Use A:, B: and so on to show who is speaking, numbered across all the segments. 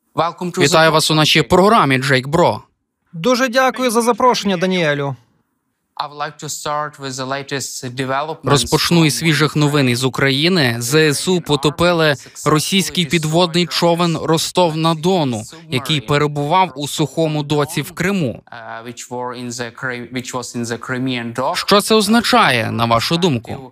A: Вітаю вас у нашій програмі, Джейк Бро.
B: Дуже дякую за запрошення, Даніелю.
A: Розпочну із свіжих новин із України. ЗСУ потопили російський підводний човен «Ростов-на-Дону», який перебував у сухому доці в Криму. Що це означає, на вашу думку?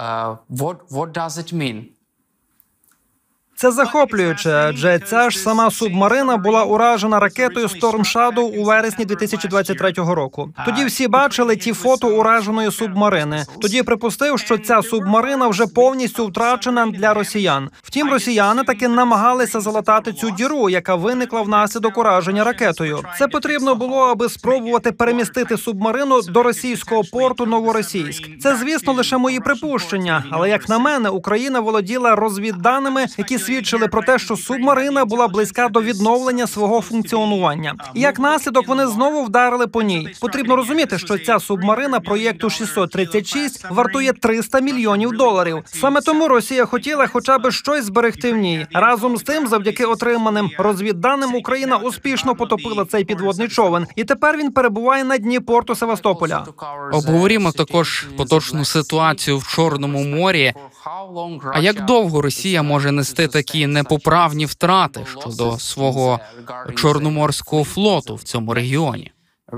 B: Це захоплююче, адже ця ж сама субмарина була уражена ракетою Storm Shadow у вересні 2023 року. Тоді всі бачили ті фото ураженої субмарини. Тоді припустив, що ця субмарина вже повністю втрачена для росіян. Втім, росіяни таки намагалися залатати цю діру, яка виникла внаслідок ураження ракетою. Це потрібно було, аби спробувати перемістити субмарину до російського порту Новоросійськ. Це, звісно, лише мої припущення, але, як на мене, Україна володіла розвідданими, які свідчили про те, що субмарина була близька до відновлення свого функціонування. І як наслідок вони знову вдарили по ній. Потрібно розуміти, що ця субмарина проєкту 636 вартує $300 мільйонів. Саме тому Росія хотіла хоча б щось зберегти в ній. Разом з тим, завдяки отриманим розвідданим, Україна успішно потопила цей підводний човен. І тепер він перебуває на дні порту Севастополя.
A: Обговоримо також поточну ситуацію в Чорному морі. А як довго Росія може нести такі непоправні втрати щодо свого Чорноморського флоту в цьому регіоні?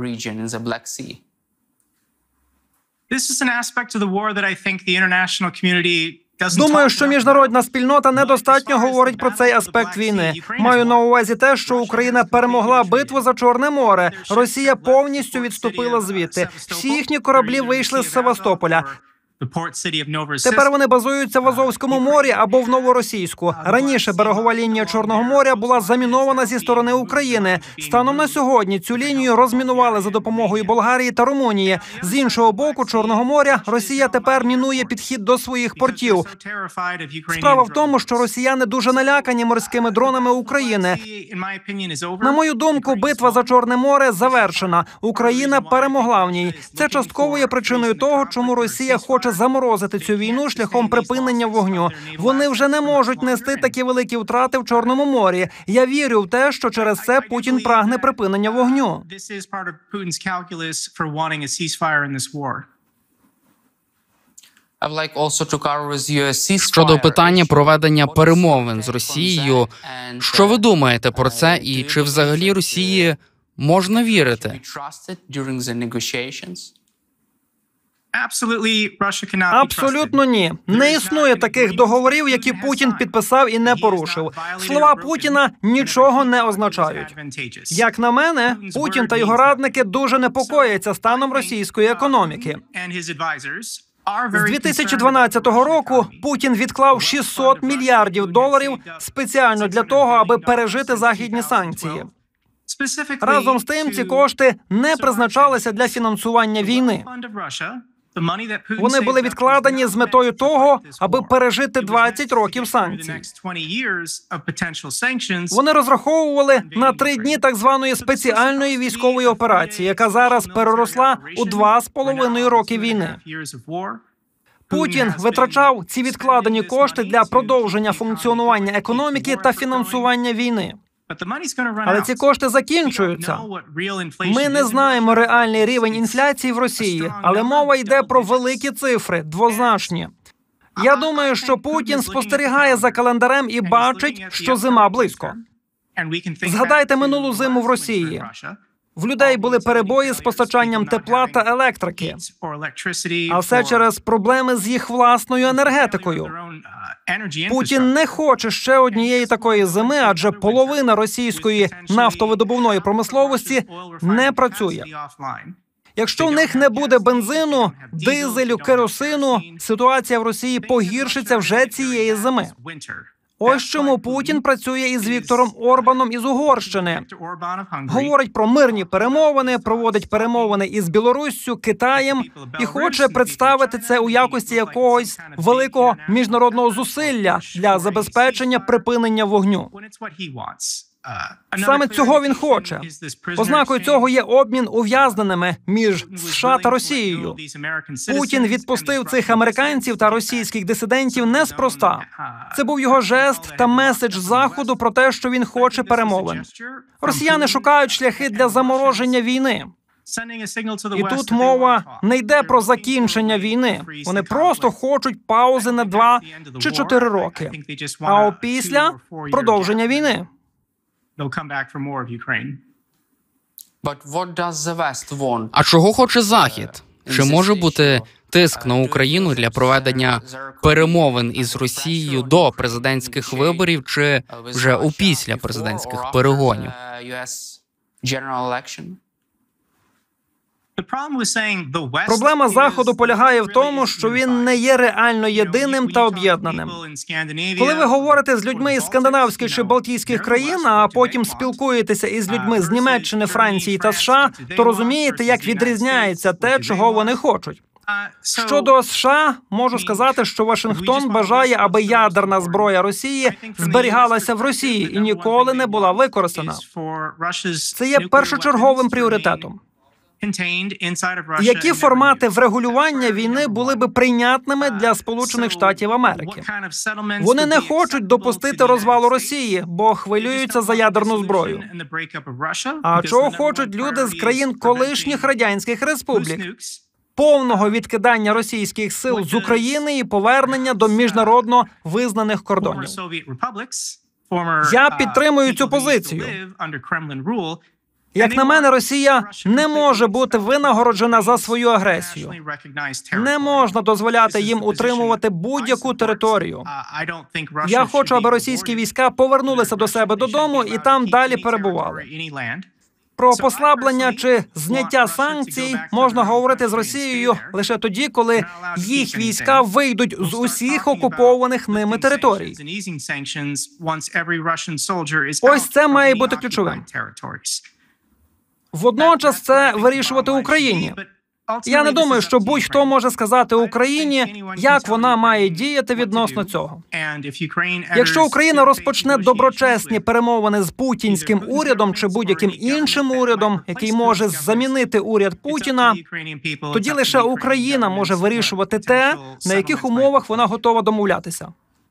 B: Думаю, що міжнародна спільнота недостатньо говорить про цей аспект війни. Маю на увазі те, що Україна перемогла битву за Чорне море. Росія повністю відступила звідти. Всі їхні кораблі вийшли з Севастополя. Тепер вони базуються в Азовському морі або в Новоросійську. Раніше берегова лінія Чорного моря була замінована зі сторони України. Станом на сьогодні цю лінію розмінували за допомогою Болгарії та Румунії. З іншого боку Чорного моря Росія тепер мінує підхід до своїх портів. Справа в тому, що росіяни дуже налякані морськими дронами України. На мою думку, битва за Чорне море завершена. Україна перемогла в ній. Це частково є причиною того, чому Росія хоче заморозити цю війну шляхом припинення вогню. Вони вже не можуть нести такі великі втрати в Чорному морі. Я вірю в те, що через це Путін прагне припинення вогню.
A: Щодо питання проведення перемовин з Росією, що ви думаєте про це і чи взагалі Росії можна вірити?
B: Абсолютно ні. Не існує таких договорів, які Путін підписав і не порушив. Слова Путіна нічого не означають. Як на мене, Путін та його радники дуже непокояться станом російської економіки. З 2012 року Путін відклав $600 мільярдів спеціально для того, аби пережити західні санкції. Разом з тим, ці кошти не призначалися для фінансування війни. Вони були відкладені з метою того, аби пережити 20 років санкцій. Вони розраховували на 3 дні так званої спеціальної військової операції, яка зараз переросла у 2,5 роки війни. Путін витрачав ці відкладені кошти для продовження функціонування економіки та фінансування війни. Але ці кошти закінчуються. Ми не знаємо реальний рівень інфляції в Росії, але мова йде про великі цифри, двозначні. Я думаю, що Путін спостерігає за календарем і бачить, що зима близько. Згадайте минулу зиму в Росії. В людей були перебої з постачанням тепла та електрики. А все через проблеми з їх власною енергетикою. Путін не хоче ще однієї такої зими, адже половина російської нафтовидобувної промисловості не працює. Якщо в них не буде бензину, дизелю, керосину, ситуація в Росії погіршиться вже цієї зими. Ось чому Путін працює із Віктором Орбаном із Угорщини. Говорить про мирні перемовини, проводить перемовини із Білоруссю, Китаєм і хоче представити це у якості якогось великого міжнародного зусилля для забезпечення припинення вогню. Саме цього він хоче. Ознакою цього є обмін ув'язненими між США та Росією. Путін відпустив цих американців та російських дисидентів неспроста. Це був його жест та меседж Заходу про те, що він хоче перемовин. Росіяни шукають шляхи для замороження війни. І тут мова не йде про закінчення війни. Вони просто хочуть паузи на 2 чи 4 роки. А опісля – продовження війни.
A: А чого хоче Захід? Чи може бути тиск на Україну для проведення перемовин із Росією до президентських виборів чи вже опісля президентських перегонів?
B: Проблема Заходу полягає в тому, що він не є реально єдиним та об'єднаним. Коли ви говорите з людьми із скандинавських чи балтійських країн, а потім спілкуєтеся із людьми з Німеччини, Франції та США, то розумієте, як відрізняється те, чого вони хочуть. Щодо США, можу сказати, що Вашингтон бажає, аби ядерна зброя Росії зберігалася в Росії і ніколи не була використана. Це є першочерговим пріоритетом. Які формати врегулювання війни були би прийнятними для Сполучених Штатів Америки? Вони не хочуть допустити розвалу Росії, бо хвилюються за ядерну зброю. А чого хочуть люди з країн колишніх радянських республік? Повного відкидання російських сил з України і повернення до міжнародно визнаних кордонів. Я підтримую цю позицію. Як на мене, Росія не може бути винагороджена за свою агресію. Не можна дозволяти їм утримувати будь-яку територію. Я хочу, аби російські війська повернулися до себе додому і там далі перебували. Про послаблення чи зняття санкцій можна говорити з Росією лише тоді, коли їх війська вийдуть з усіх окупованих ними територій. Ось це має бути ключовим. Водночас це вирішувати Україні. Я не думаю, що будь-хто може сказати Україні, як вона має діяти відносно цього. Якщо Україна розпочне доброчесні перемовини з путінським урядом чи будь-яким іншим урядом, який може замінити уряд Путіна, тоді лише Україна може вирішувати те, на яких умовах вона готова домовлятися.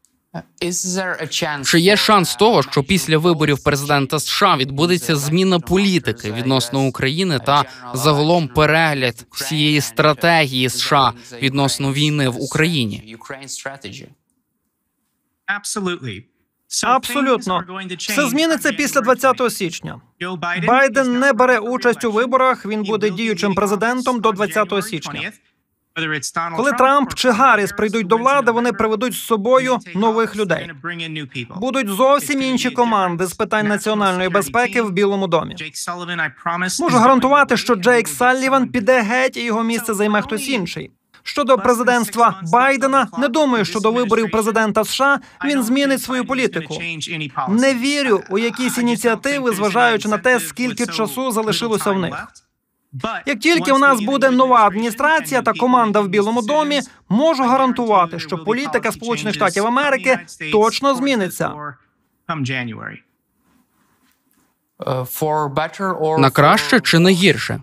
A: Чи є шанс того, що після виборів президента США відбудеться зміна політики відносно України та загалом перегляд всієї стратегії США відносно війни в Україні?
B: Абсолютно. Все зміниться після 20 січня. Байден не бере участь у виборах, він буде діючим президентом до 20 січня. Коли Трамп чи Гарріс прийдуть до влади, вони приведуть з собою нових людей. Будуть зовсім інші команди з питань національної безпеки в Білому домі. Можу гарантувати, що Джейк Салліван піде геть, і його місце займе хтось інший. Щодо президентства Байдена, не думаю, що до виборів президента США він змінить свою політику. Не вірю у якісь ініціативи, зважаючи на те, скільки часу залишилося в них. Як тільки у нас буде нова адміністрація та команда в Білому домі, можу гарантувати, що політика Сполучених Штатів Америки точно зміниться.
A: На краще чи на гірше?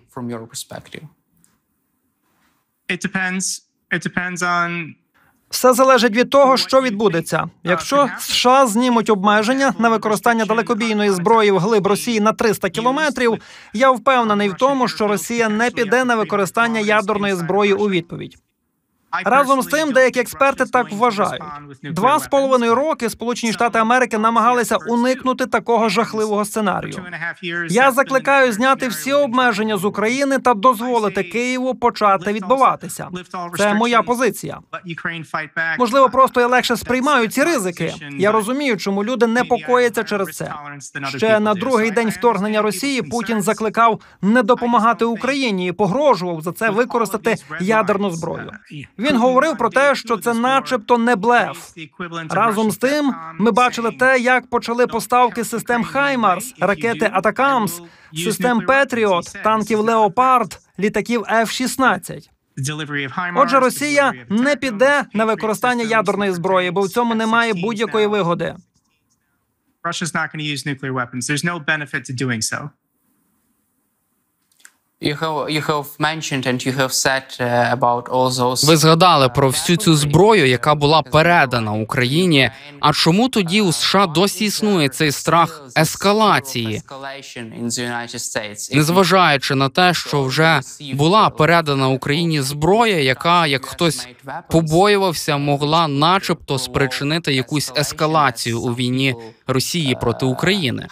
B: Все залежить від того, що відбудеться. Якщо США знімуть обмеження на використання далекобійної зброї вглиб Росії на 300 кілометрів, я впевнений в тому, що Росія не піде на використання ядерної зброї у відповідь. Разом з тим, деякі експерти так вважають. 2,5 роки Сполучені Штати Америки намагалися уникнути такого жахливого сценарію. Я закликаю зняти всі обмеження з України та дозволити Києву почати відбуватися. Це моя позиція. Можливо, просто я легше сприймаю ці ризики. Я розумію, чому люди непокояться через це. Ще на другий день вторгнення Росії Путін закликав не допомагати Україні і погрожував за це використати ядерну зброю. Він говорив про те, що це начебто не блеф. Разом з тим, ми бачили те, як почали поставки систем «Хаймарс», ракети «Атакамс», систем «Петріот», танків «Леопард», літаків F-16. Отже, Росія не піде на використання ядерної зброї, бо в цьому немає будь-якої вигоди.
C: Russia's not going to use nuclear weapons. There's no benefit to doing so.
A: Ви згадали про всю цю зброю, яка була передана Україні. А чому тоді у США досі існує цей страх ескалації, незважаючи на те, що вже була передана Україні зброя, яка, як хтось побоювався, могла начебто спричинити якусь ескалацію у війні Росії проти України?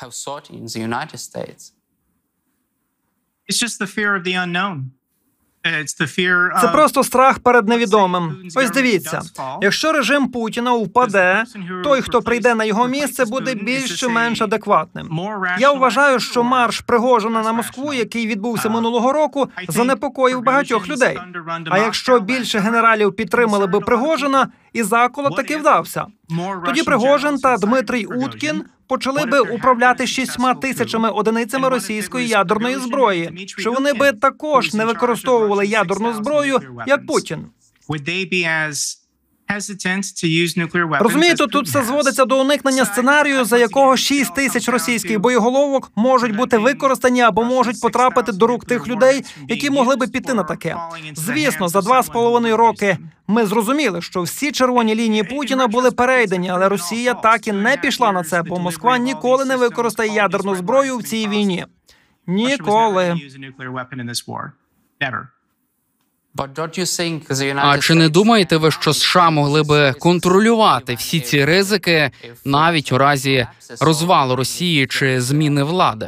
C: It's just the fear of the unknown. It's the fear
B: Це
C: of...
B: просто страх перед невідомим. Ось дивіться, якщо режим Путіна впаде, той, хто прийде на його місце, буде більш чи менш адекватним. Я вважаю, що марш Пригожина на Москву, який відбувся минулого року, занепокоїв багатьох людей. А якщо більше генералів підтримали би Пригожина, і заколот таки вдався. Тоді Пригожин та Дмитрій Уткін почали би управляти 6 тисячами одиницями російської ядерної зброї, що вони би також не використовували ядерну зброю, як Путін. Розумієте, тут все зводиться до уникнення сценарію, за якого 6 тисяч російських боєголовок можуть бути використані або можуть потрапити до рук тих людей, які могли би піти на таке. Звісно, за 2,5 роки ми зрозуміли, що всі червоні лінії Путіна були перейдені, але Росія так і не пішла на це, бо Москва ніколи не використає ядерну зброю в цій війні. Ніколи.
A: А чи не думаєте ви, що США могли би контролювати всі ці ризики навіть у разі розвалу Росії чи зміни влади?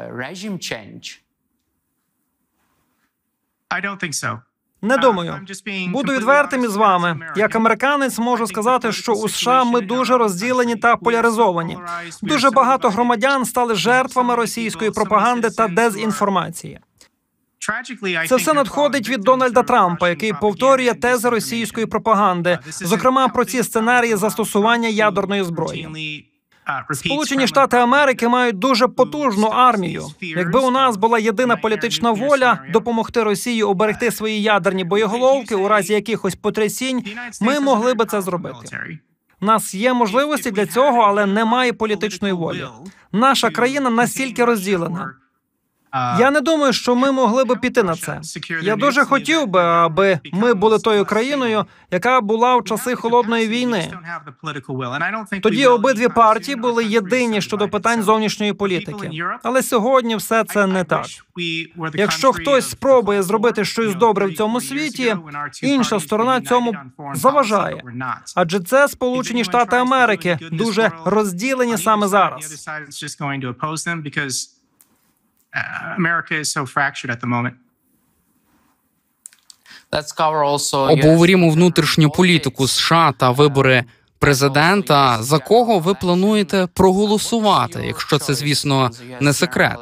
B: Не думаю. Буду відвертим із вами. Як американець можу сказати, що у США ми дуже розділені та поляризовані. Дуже багато громадян стали жертвами російської пропаганди та дезінформації. Це все надходить від Дональда Трампа, який повторює тези російської пропаганди, зокрема про ці сценарії застосування ядерної зброї. Сполучені Штати Америки мають дуже потужну армію. Якби у нас була єдина політична воля допомогти Росії оберегти свої ядерні боєголовки у разі якихось потрясінь, ми могли би це зробити. У нас є можливості для цього, але немає політичної волі. Наша країна настільки розділена. Я не думаю, що ми могли би піти на це. Я дуже хотів би, аби ми були тою країною, яка була в часи Холодної війни. Тоді обидві партії були єдині щодо питань зовнішньої політики. Але сьогодні все це не так. Якщо хтось спробує зробити щось добре в цьому світі, інша сторона цьому заважає. Адже це Сполучені Штати Америки, дуже розділені саме зараз.
C: America is so fractured at the moment.
A: Обговорімо внутрішню політику США та вибори президента. За кого ви плануєте проголосувати, якщо це, звісно, не секрет?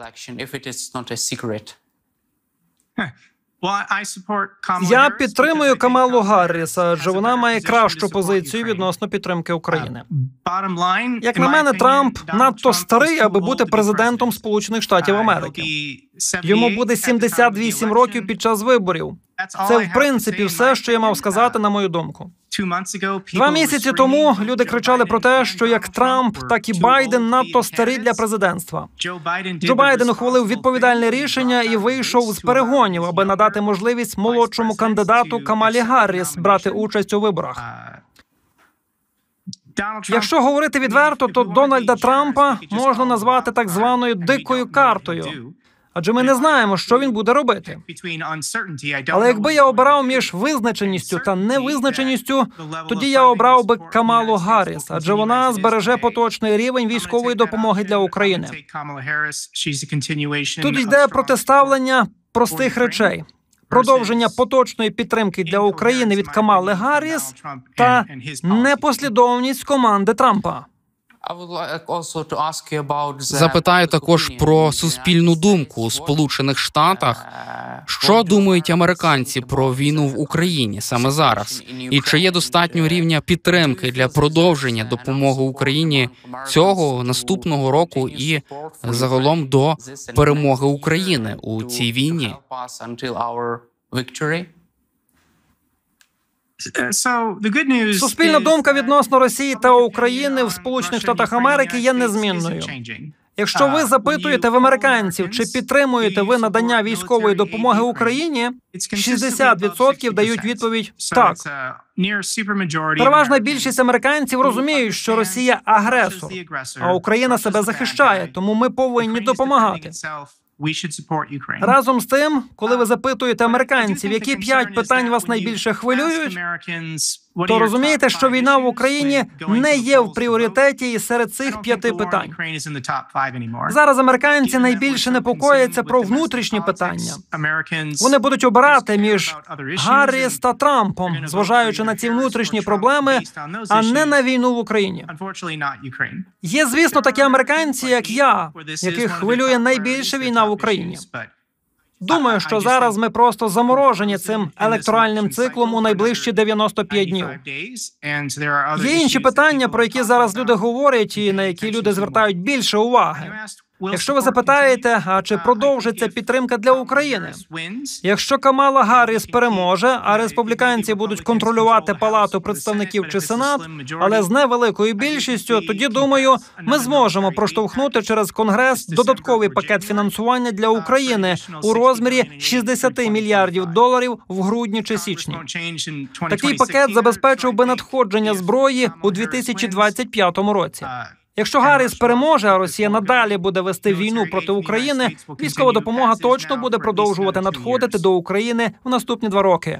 B: Я підтримую Камалу Гарріс, адже вона має кращу позицію відносно підтримки України. Як на мене, Трамп надто старий, аби бути президентом Сполучених Штатів Америки. Йому буде 78 років під час виборів. Це, в принципі, все, що я мав сказати, на мою думку. 2 місяці тому люди кричали про те, що як Трамп, так і Байден надто старі для президентства. Джо Байден ухвалив відповідальне рішення і вийшов з перегонів, аби надати можливість молодшому кандидату Камалі Гарріс брати участь у виборах. Якщо говорити відверто, то Дональда Трампа можна назвати так званою дикою картою. Адже ми не знаємо, що він буде робити. Але якби я обирав між визначеністю та невизначеністю, тоді я обрав би Камалу Гарріс, адже вона збереже поточний рівень військової допомоги для України. Тут йде протиставлення простих речей. Продовження поточної підтримки для України від Камали Гарріс та непослідовність команди Трампа.
A: Запитаю також про суспільну думку у Сполучених Штатах. Що думають американці про війну в Україні саме зараз? І чи є достатньо рівня підтримки для продовження допомоги Україні цього, наступного року і загалом до перемоги України у цій війні?
B: Суспільна думка відносно Росії та України в Сполучених Штатах Америки є незмінною. Якщо ви запитуєте в американців, чи підтримуєте ви надання військової допомоги Україні, 60% дають відповідь «так». Переважна більшість американців розуміють, що Росія – агресор, а Україна себе захищає, тому ми повинні допомагати. Разом з тим, коли ви запитуєте американців, які 5 питань вас найбільше хвилюють, то розумієте, що війна в Україні не є в пріоритеті і серед цих 5 питань. Зараз американці найбільше непокояться про внутрішні питання. Вони будуть обирати між Гарріс та Трампом, зважаючи на ці внутрішні проблеми, а не на війну в Україні. Є, звісно, такі американці, як я, яких хвилює найбільше війна в Україні. Думаю, що зараз ми просто заморожені цим електоральним циклом у найближчі 95 днів. Є інші питання, про які зараз люди говорять і на які люди звертають більше уваги. Якщо ви запитаєте, а чи продовжиться підтримка для України? Якщо Камала Гарріс переможе, а республіканці будуть контролювати Палату представників чи Сенат, але з невеликою більшістю, тоді, думаю, ми зможемо проштовхнути через Конгрес додатковий пакет фінансування для України у розмірі $60 мільярдів в грудні чи січні. Такий пакет забезпечив би надходження зброї у 2025 році. Якщо Гарріс переможе, а Росія надалі буде вести війну проти України, військова допомога точно буде продовжувати надходити до України в наступні 2 роки.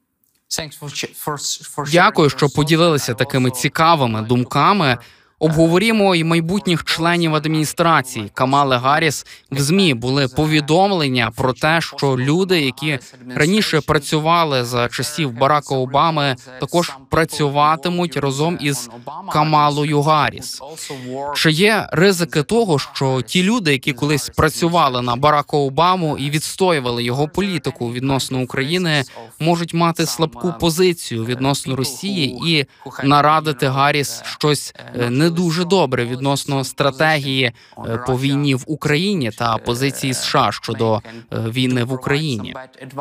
A: Дякую, що поділилися такими цікавими думками. Обговорімо і майбутніх членів адміністрації. Камали Гарріс в ЗМІ були повідомлення про те, що люди, які раніше працювали за часів Барака Обами, також працюватимуть разом із Камалою Гарріс. Чи є ризики того, що ті люди, які колись працювали на Барака Обаму і відстоювали його політику відносно України, можуть мати слабку позицію відносно Росії і нарадити Гарріс щось не дуже добре відносно стратегії по війні в Україні та позиції США щодо війни в Україні?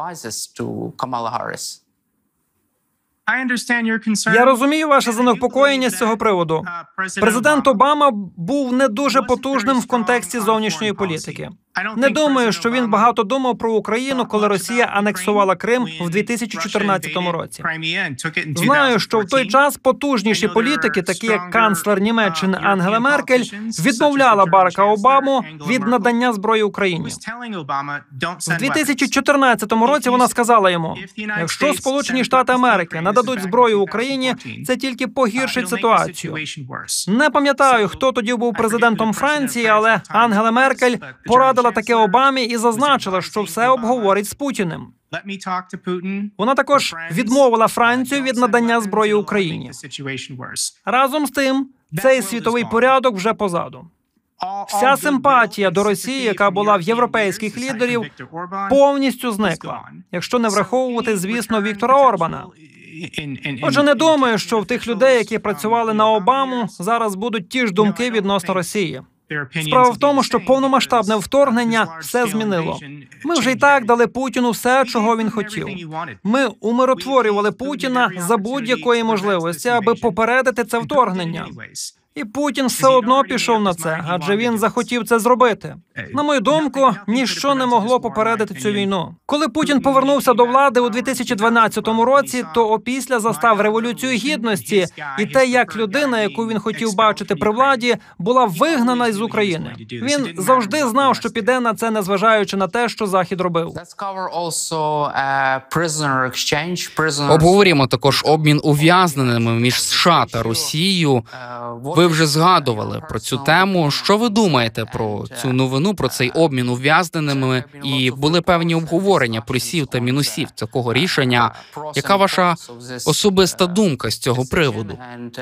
B: Я розумію ваше занепокоєння з цього приводу. Президент Обама був не дуже потужним в контексті зовнішньої політики. Не думаю, що він багато думав про Україну, коли Росія анексувала Крим в 2014 році. Знаю, що в той час потужніші політики, такі як канцлер Німеччини Ангела Меркель, відмовляла Барака Обаму від надання зброї Україні. В 2014 році вона сказала йому, якщо Сполучені Штати Америки нададуть зброю Україні, це тільки погіршить ситуацію. Не пам'ятаю, хто тоді був президентом Франції, але Ангела Меркель порадила таке Обамі і зазначила, що все обговорить з Путіним. Вона також відмовила Францію від надання зброї Україні. Разом з тим, цей світовий порядок вже позаду. Вся симпатія до Росії, яка була в європейських лідерів, повністю зникла, якщо не враховувати, звісно, Віктора Орбана. Отже, не думаю, що в тих людей, які працювали на Обаму, зараз будуть ті ж думки відносно Росії. Справа в тому, що повномасштабне вторгнення все змінило. Ми вже й так дали Путіну все, чого він хотів. Ми умиротворювали Путіна за будь-якої можливості, аби попередити це вторгнення. І Путін все одно пішов на це, адже він захотів це зробити. На мою думку, ніщо не могло попередити цю війну. Коли Путін повернувся до влади у 2012 році, то опісля застав Революцію Гідності, і те, як людина, яку він хотів бачити при владі, була вигнана з України. Він завжди знав, що піде на це, незважаючи на те, що Захід робив.
A: Обговоримо також обмін ув'язненими між США та Росією. Ви вже згадували про цю тему. Що ви думаєте про цю новину, про цей обмін ув'язненими? І були певні обговорення плюсів та мінусів такого рішення. Яка ваша особиста думка з цього приводу?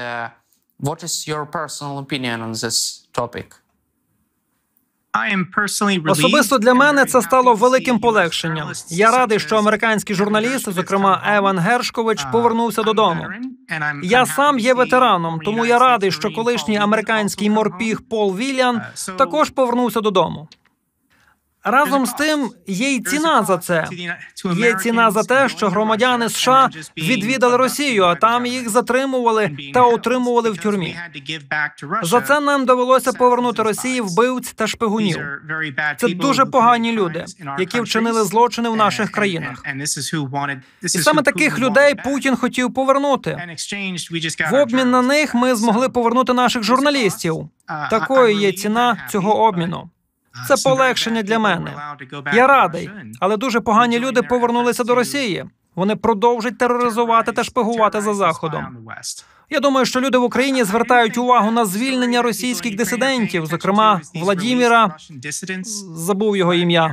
B: Особисто для мене це стало великим полегшенням. Я радий, що американський журналіст, зокрема Еван Гершкович, повернувся додому. Я сам є ветераном, тому я радий, що колишній американський морпіг Пол Вільян також повернувся додому. Разом з тим, є й ціна за це. Є ціна за те, що громадяни США відвідали Росію, а там їх затримували та утримували в тюрмі. За це нам довелося повернути Росії вбивць та шпигунів. Це дуже погані люди, які вчинили злочини в наших країнах. І саме таких людей Путін хотів повернути. В обмін на них ми змогли повернути наших журналістів. Такою є ціна цього обміну. Це полегшення для мене. Я радий, але дуже погані люди повернулися до Росії. Вони продовжують тероризувати та шпигувати за Заходом. Я думаю, що люди в Україні звертають увагу на звільнення російських дисидентів, зокрема Владіміра, забув його ім'я.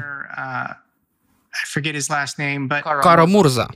A: Карамурза.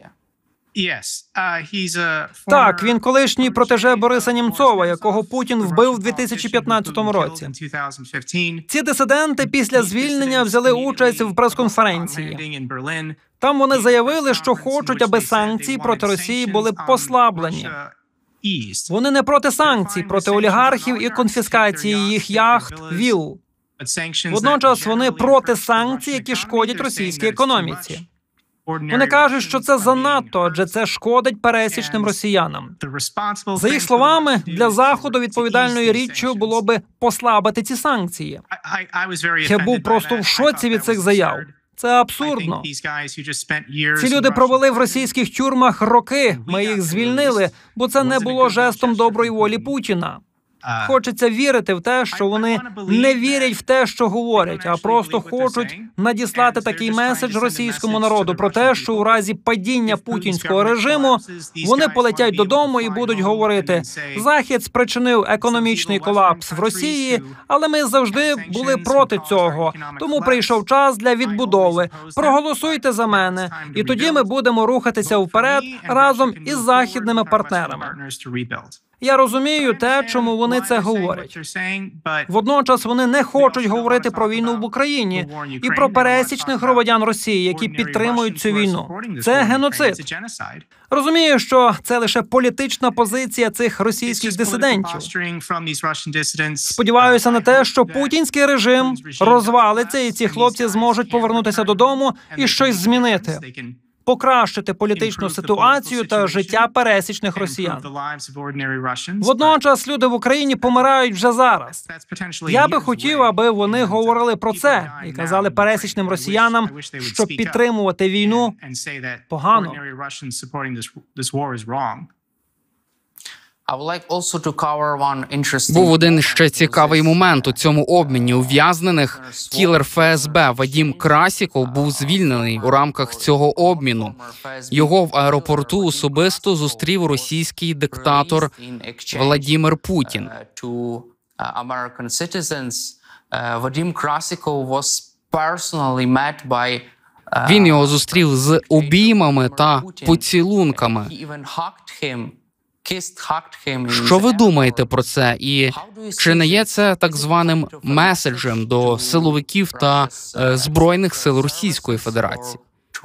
B: Так, він колишній протеже Бориса Нємцова, якого Путін вбив у 2015 році. Ці дисиденти після звільнення взяли участь в прес-конференції. Там вони заявили, що хочуть, аби санкції проти Росії були послаблені. Вони не проти санкцій, проти олігархів і конфіскації їх яхт, вілл. Водночас вони проти санкцій, які шкодять російській економіці. Вони кажуть, що це занадто, адже це шкодить пересічним росіянам. За їх словами, для Заходу відповідальною річчю було би послабити ці санкції. Я був просто в шоці від цих заяв. Це абсурдно. Ці люди провели в російських тюрмах роки, ми їх звільнили, бо це не було жестом доброї волі Путіна. Хочеться вірити в те, що вони не вірять в те, що говорять, а просто хочуть надіслати такий меседж російському народу про те, що у разі падіння путінського режиму вони полетять додому і будуть говорити: Захід спричинив економічний колапс в Росії, але ми завжди були проти цього, тому прийшов час для відбудови. Проголосуйте за мене, і тоді ми будемо рухатися вперед разом із західними партнерами. Я розумію те, чому вони це говорять. Водночас вони не хочуть говорити про війну в Україні і про пересічних громадян Росії, які підтримують цю війну. Це геноцид. Розумію, що це лише політична позиція цих російських дисидентів. Сподіваюся на те, що путінський режим розвалиться і ці хлопці зможуть повернутися додому і щось змінити. Покращити політичну ситуацію та життя пересічних росіян. Водночас люди в Україні помирають вже зараз. Я би хотів, аби вони говорили про це і казали пересічним росіянам, що підтримувати війну погано.
A: Був один ще цікавий момент у цьому обміні ув'язнених. Кілер ФСБ Вадім Красіков був звільнений у рамках цього обміну. Його в аеропорту особисто зустрів російський диктатор Владимир Путін.
D: Вадим Красіков was personally met by
A: Він його зустрів з обіймами та поцілунками. Що ви думаєте про це? І чи не є це так званим меседжем до силовиків та Збройних сил Російської Федерації?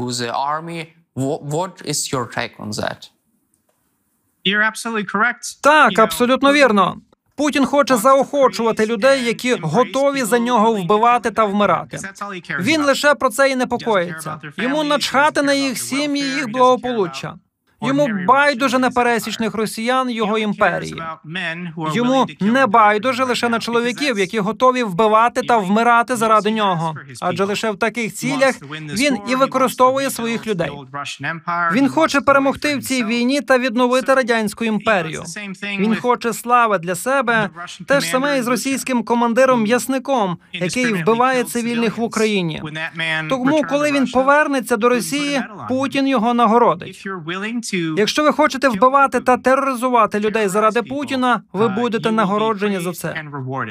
B: Так, абсолютно вірно. Путін хоче заохочувати людей, які готові за нього вбивати та вмирати. Він лише про це і непокоїться. Йому начхати на їх сім'ї, їх благополуччя. Йому байдуже на пересічних росіян його імперії. Йому не байдуже лише на чоловіків, які готові вбивати та вмирати заради нього. Адже лише в таких цілях він і використовує своїх людей. Він хоче перемогти в цій війні та відновити радянську імперію. Він хоче слави для себе. Те ж саме і з російським командиром М'ясником, який вбиває цивільних в Україні. Тому, коли він повернеться до Росії, Путін його нагородить. Якщо ви хочете вбивати та тероризувати людей заради Путіна, ви будете нагороджені за це.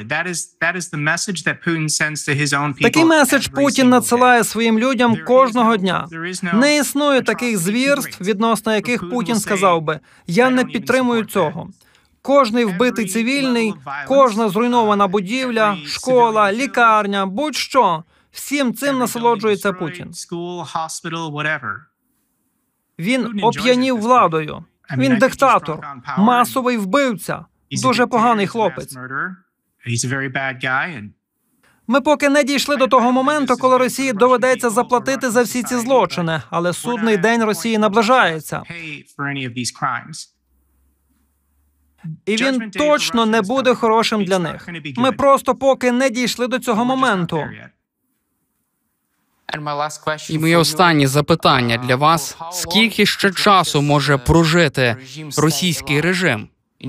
B: Такий меседж Путін надсилає своїм людям кожного дня. Не існує таких звірств, відносно яких Путін сказав би: «Я не підтримую цього». Кожний вбитий цивільний, кожна зруйнована будівля, школа, лікарня, будь-що – всім цим насолоджується Путін. Він оп'янів владою. Він диктатор, масовий вбивця, дуже поганий хлопець. Ми поки не дійшли до того моменту, коли Росії доведеться заплатити за всі ці злочини, але судний день Росії наближається. І він точно не буде хорошим для них. Ми просто поки не дійшли до цього моменту.
A: І моє останнє запитання для вас: скільки ще часу може прожити російський режим?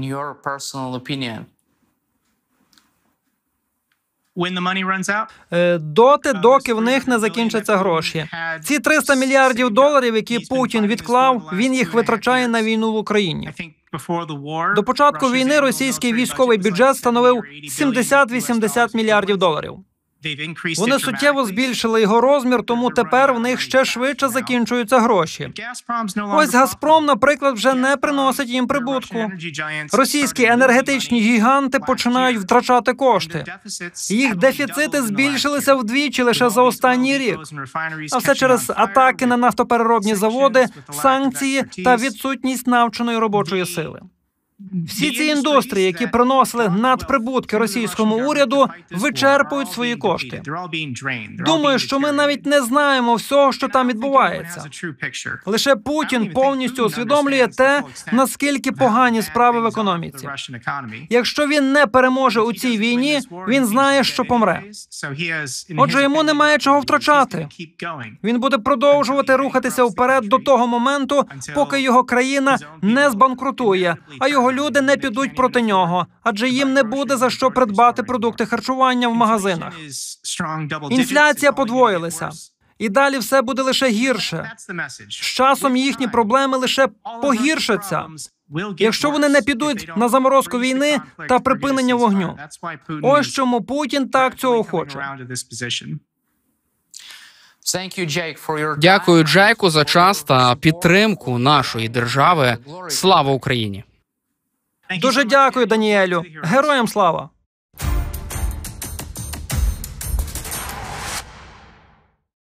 B: Доти, доки в них не закінчаться гроші. Ці 300 мільярдів доларів, які Путін відклав, він їх витрачає на війну в Україні. До початку війни російський військовий бюджет становив 70-80 мільярдів доларів. Вони суттєво збільшили його розмір, тому тепер в них ще швидше закінчуються гроші. Ось «Газпром», наприклад, вже не приносить їм прибутку. Російські енергетичні гіганти починають втрачати кошти. Їх дефіцити збільшилися вдвічі лише за останній рік. А все через атаки на нафтопереробні заводи, санкції та відсутність навченої робочої сили. Всі ці індустрії, які приносили надприбутки російському уряду, вичерпують свої кошти. Думаю, що ми навіть не знаємо всього, що там відбувається. Лише Путін повністю усвідомлює те, наскільки погані справи в економіці. Якщо він не переможе у цій війні, він знає, що помре. Отже, йому немає чого втрачати. Він буде продовжувати рухатися вперед до того моменту, поки його країна не збанкрутує, а його люди не підуть проти нього, адже їм не буде за що придбати продукти харчування в магазинах. Інфляція подвоїлася. І далі все буде лише гірше. З часом їхні проблеми лише погіршаться, якщо вони не підуть на заморозку війни та припинення вогню. Ось чому Путін так цього хоче.
A: Дякую, Джейку, за час та підтримку нашої держави. Слава Україні!
B: Дуже дякую, Даніелю. Героям слава!